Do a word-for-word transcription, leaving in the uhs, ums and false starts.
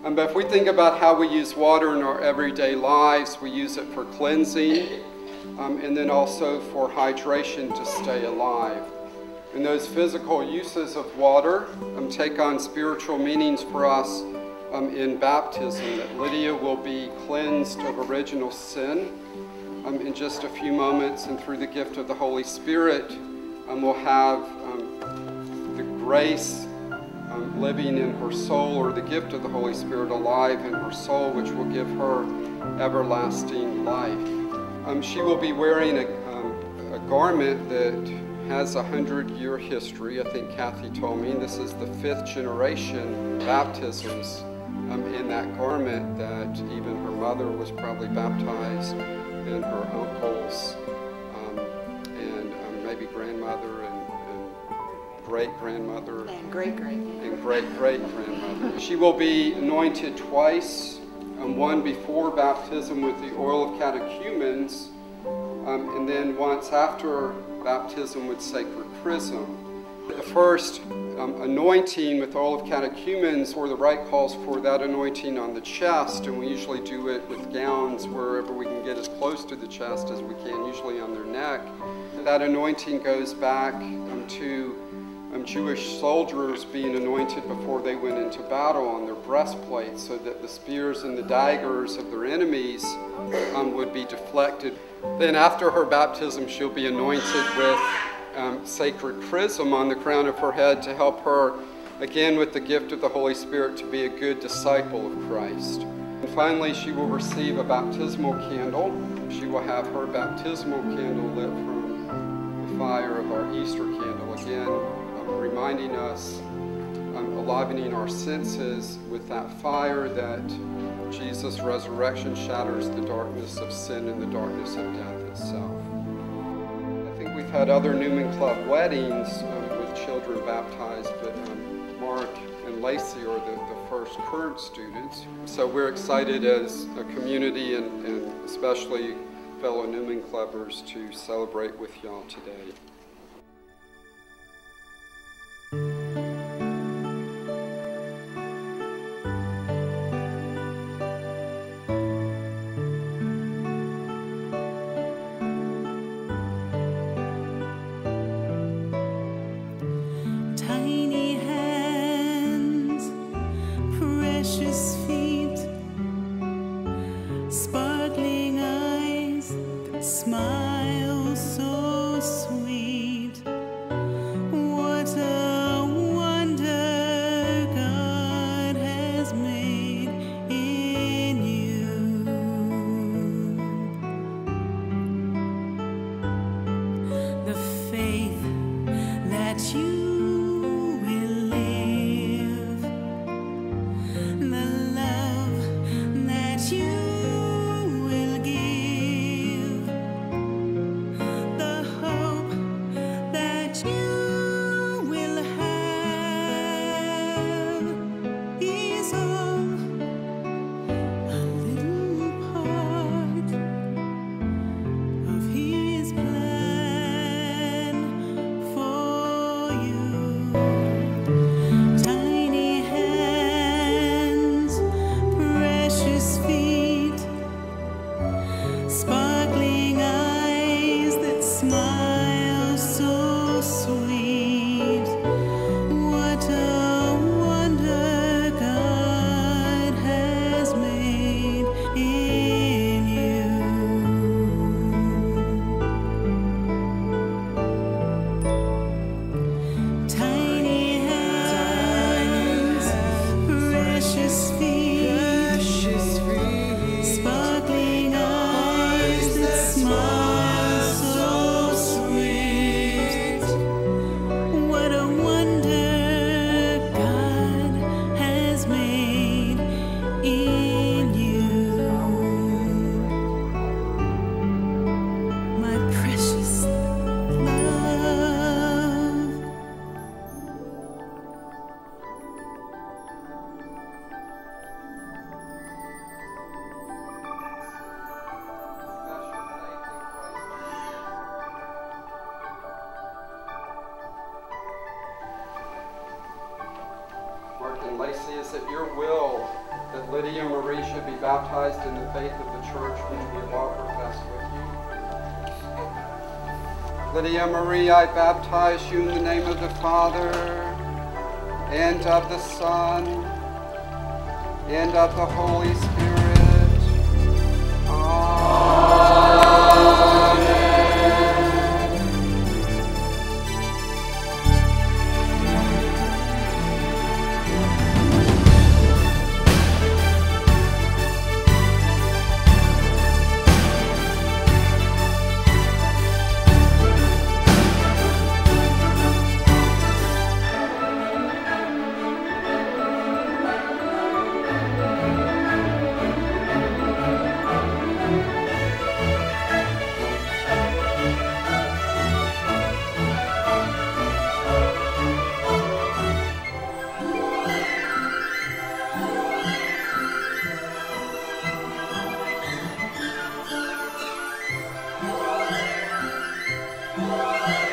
Um, but if we think about how we use water in our everyday lives, we use it for cleansing, um, and then also for hydration to stay alive. And those physical uses of water um, take on spiritual meanings for us um, in baptism, that Lydia will be cleansed of original sin um, in just a few moments, and through the gift of the Holy Spirit, um, we'll have um, the grace um, living in her soul, or the gift of the Holy Spirit alive in her soul, which will give her everlasting life. Um, she will be wearing a, um, a garment that has a hundred-year history. I think Kathy told me this is the fifth generation baptisms um, in that garment, that even her mother was probably baptized, and her uncles, um, and um, maybe grandmother, and, and great-grandmother, and great-great, and great-great-grandmother. She will be anointed twice, um, one before baptism with the oil of catechumens, um, and then once after baptism with sacred chrism. The first um, anointing with oil of catechumens, or the rite calls for that anointing on the chest, and we usually do it with gowns wherever we can get as close to the chest as we can, usually on their neck. That anointing goes back um, to um, Jewish soldiers being anointed before they went into battle on their breastplates, so that the spears and the daggers of their enemies um, would be deflected. Then after her baptism, she'll be anointed with um, sacred chrism on the crown of her head to help her, again with the gift of the Holy Spirit, to be a good disciple of Christ. And finally, she will receive a baptismal candle. She will have her baptismal candle lit from the fire of our Easter candle, again um, reminding us, um, enlivening our senses with that fire, that Jesus' resurrection shatters the darkness of sin and the darkness of death itself. I think we've had other Newman Club weddings um, with children baptized, but um, Mark and Lacey are the, the first current students. So we're excited as a community, and, and especially fellow Newman Clubbers, to celebrate with y'all today. Tiny hands, precious feet, sparkling eyes that smile so sweet. What a wonder God has made in you. The faith that you smile so sweet. What a wonder God has made in you. Tiny hands, precious feet, sparkling eyes that smile. Mark and Lacey, is it your will that Lydia Marie should be baptized in the faith of the church which we all profess with you. Lydia Marie, I baptize you in the name of the Father, and of the Son, and of the Holy Spirit. Amen. Amen.